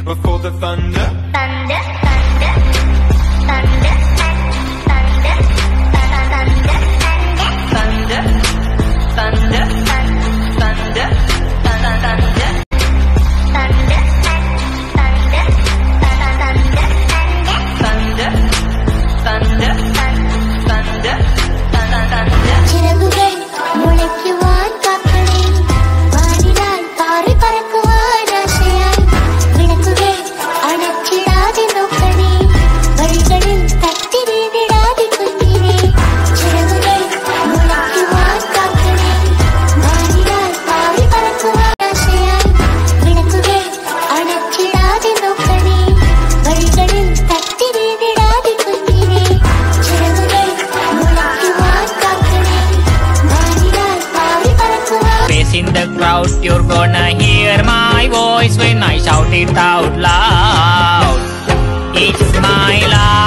before the thunder. Thunder, thunder, thunder, thunder, thunder, thunder, thunder, thunder, thunder, thunder, thunder, thunder, thunder. ചിറകുകൾ മുളയ്ക്കുവാൻ കാക്കണേ, വാനിലാൽ പാറി പറക്കുവാൻ ആശയായി. വിളക്കുകൾ അണച്ചിടാതെ നോക്കണേ, വഴികളിൽ തട്ടി വീണിടാതെ കുഞ്ഞിനെ. ചിറകുകൾ മുളയ്ക്കുവാൻ കാക്കണേ, വാനിലാൽ പാറി പറക്കുവാൻ ആശയായി. വിളക്കുകൾ അണച്ചിടാതെ നോക്കണേ, വഴികളിൽ തട്ടി വീണിടാതെ കുഞ്ഞിനെ. ചിറകുകൾ മുളയ്ക്കുവാൻ കാക്കണേ, വാനിലാൽ പാറി പറക്കുവാൻ. Face in the crowd, you're gonna hear my voice when I shout it out loud. It's my life.